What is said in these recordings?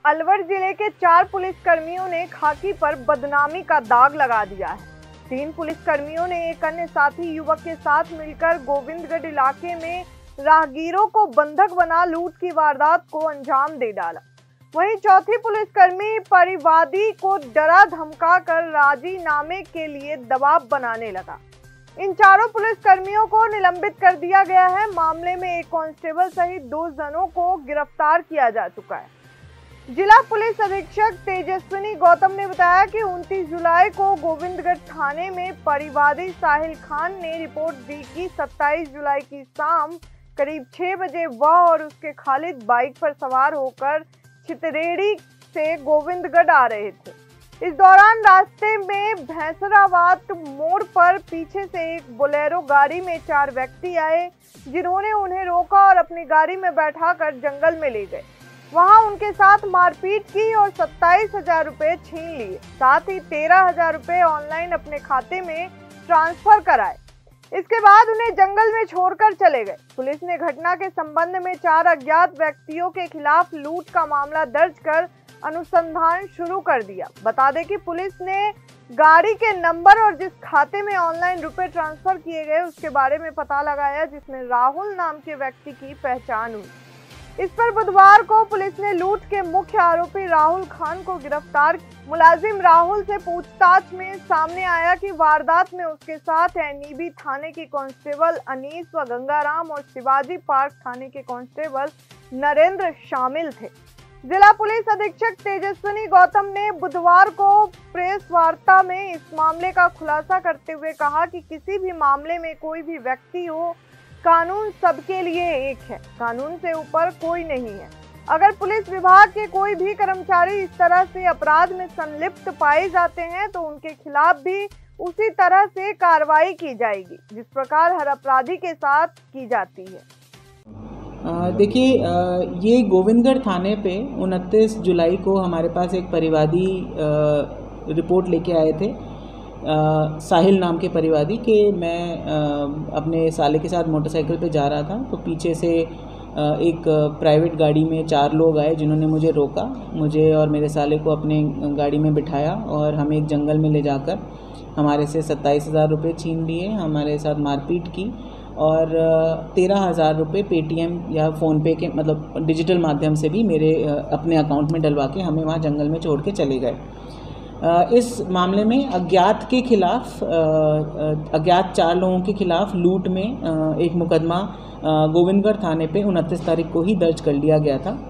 अलवर जिले के 4 पुलिसकर्मियों ने खाकी पर बदनामी का दाग लगा दिया है। 3 पुलिसकर्मियों ने एक अन्य साथी युवक के साथ मिलकर गोविंदगढ़ इलाके में राहगीरों को बंधक बना लूट की वारदात को अंजाम दे डाला। वहीं चौथी पुलिसकर्मी परिवादी को डरा धमका कर राजीनामे के लिए दबाव बनाने लगा। इन चारों पुलिसकर्मियों को निलंबित कर दिया गया है। मामले में एक कांस्टेबल सहित 2 जनों को गिरफ्तार किया जा चुका है। जिला पुलिस अधीक्षक तेजस्विनी गौतम ने बताया कि 29 जुलाई को गोविंदगढ़ थाने में परिवादी साहिल खान ने रिपोर्ट दी कि 27 जुलाई की शाम करीब 6 बजे वह और उसके खालिद बाइक पर सवार होकर चितरेड़ी से गोविंदगढ़ आ रहे थे। इस दौरान रास्ते में भैंसरावात मोड़ पर पीछे से एक बोलेरो गाड़ी में 4 व्यक्ति आए, जिन्होंने उन्हें रोका और अपनी गाड़ी में बैठाकर जंगल में ले गए। वहां उनके साथ मारपीट की और 27,000 रुपए छीन लिए। साथ ही 13,000 रुपए ऑनलाइन अपने खाते में ट्रांसफर कराए। इसके बाद उन्हें जंगल में छोड़कर चले गए। पुलिस ने घटना के संबंध में 4 अज्ञात व्यक्तियों के खिलाफ लूट का मामला दर्ज कर अनुसंधान शुरू कर दिया। बता दें कि पुलिस ने गाड़ी के नंबर और जिस खाते में ऑनलाइन रुपए ट्रांसफर किए गए उसके बारे में पता लगाया, जिसमें राहुल नाम के व्यक्ति की पहचान हुई। इस पर बुधवार को पुलिस ने लूट के मुख्य आरोपी राहुल खान को गिरफ्तार किया। मुलाजिम राहुल से पूछताछ में सामने आया कि वारदात में उसके साथ एनईबी थाने के कांस्टेबल अनीस व गंगाराम और शिवाजी पार्क थाने के कांस्टेबल नरेंद्र शामिल थे। जिला पुलिस अधीक्षक तेजस्विनी गौतम ने बुधवार को प्रेस वार्ता में इस मामले का खुलासा करते हुए कहा कि किसी भी मामले में कोई भी व्यक्ति हो, कानून सबके लिए एक है। कानून से ऊपर कोई नहीं है। अगर पुलिस विभाग के कोई भी कर्मचारी इस तरह से अपराध में संलिप्त पाए जाते हैं तो उनके खिलाफ भी उसी तरह से कार्रवाई की जाएगी, जिस प्रकार हर अपराधी के साथ की जाती है। देखिए, ये गोविंदगढ़ थाने पे 29 जुलाई को हमारे पास एक परिवादी रिपोर्ट लेके आए थे, साहिल नाम के परिवादी के मैं अपने साले के साथ मोटरसाइकिल पे जा रहा था तो पीछे से एक प्राइवेट गाड़ी में 4 लोग आए, जिन्होंने मुझे रोका, मुझे और मेरे साले को अपने गाड़ी में बिठाया और हमें एक जंगल में ले जाकर हमारे से 27,000 रुपये छीन लिए, हमारे साथ मारपीट की और 13,000 रुपये पेटीएम या फ़ोनपे के मतलब डिजिटल माध्यम से भी मेरे अपने अकाउंट में डलवा के हमें वहाँ जंगल में छोड़ के चले गए। इस मामले में अज्ञात के खिलाफ अज्ञात 4 लोगों के खिलाफ लूट में एक मुकदमा गोविंदगढ़ थाने पे 29 तारीख को ही दर्ज कर लिया गया था।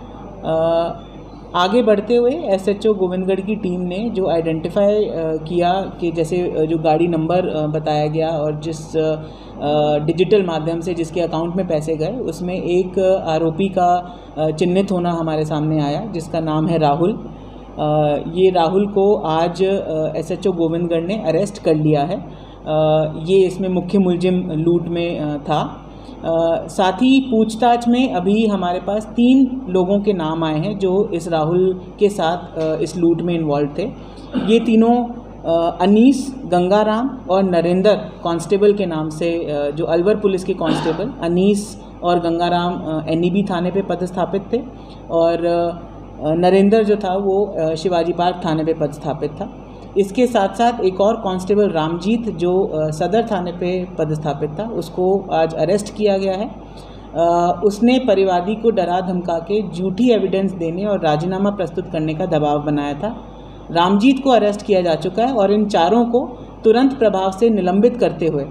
आगे बढ़ते हुए एसएचओ गोविंदगढ़ की टीम ने जो आइडेंटिफाई किया कि जैसे जो गाड़ी नंबर बताया गया और जिस डिजिटल माध्यम से जिसके अकाउंट में पैसे गए उसमें एक आरोपी का चिन्हित होना हमारे सामने आया, जिसका नाम है राहुल। ये राहुल को आज एसएचओ गोविंदगढ़ ने अरेस्ट कर लिया है। ये इसमें मुख्य मुलजिम लूट में था। साथ ही पूछताछ में अभी हमारे पास 3 लोगों के नाम आए हैं जो इस राहुल के साथ इस लूट में इन्वॉल्व थे। ये तीनों अनीस, गंगाराम और नरेंद्र कांस्टेबल के नाम से, जो अलवर पुलिस के कांस्टेबल अनीस और गंगाराम एनईबी थाने पे पदस्थापित थे और नरेंद्र जो था वो शिवाजी पार्क थाने पे पदस्थापित था। इसके साथ साथ एक और कांस्टेबल रामजीत जो सदर थाने पे पदस्थापित था, उसको आज अरेस्ट किया गया है। उसने परिवादी को डरा धमका के झूठी एविडेंस देने और राजीनामा प्रस्तुत करने का दबाव बनाया था। रामजीत को अरेस्ट किया जा चुका है और इन चारों को तुरंत प्रभाव से निलंबित करते हुए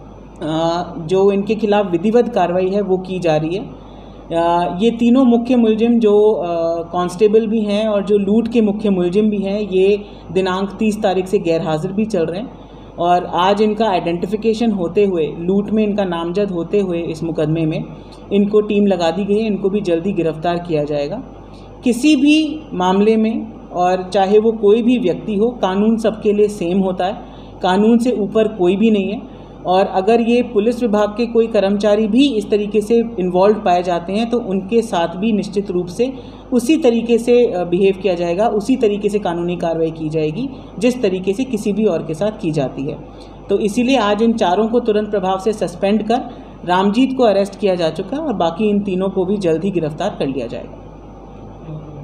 जो इनके खिलाफ विधिवत कार्रवाई है वो की जा रही है। ये तीनों मुख्य मुलजिम जो कांस्टेबल भी हैं और जो लूट के मुख्य मुलजिम भी हैं, ये दिनांक 30 तारीख से गैर हाजिर भी चल रहे हैं और आज इनका आइडेंटिफिकेशन होते हुए, लूट में इनका नामजद होते हुए इस मुकदमे में इनको टीम लगा दी गई है। इनको भी जल्दी गिरफ्तार किया जाएगा। किसी भी मामले में और चाहे वो कोई भी व्यक्ति हो, कानून सबके लिए सेम होता है। कानून से ऊपर कोई भी नहीं है और अगर ये पुलिस विभाग के कोई कर्मचारी भी इस तरीके से इन्वॉल्व पाए जाते हैं तो उनके साथ भी निश्चित रूप से उसी तरीके से बिहेव किया जाएगा, उसी तरीके से कानूनी कार्रवाई की जाएगी जिस तरीके से किसी भी और के साथ की जाती है। तो इसीलिए आज इन चारों को तुरंत प्रभाव से सस्पेंड कर रामजीत को अरेस्ट किया जा चुका है और बाकी इन तीनों को भी जल्द ही गिरफ्तार कर लिया जाएगा।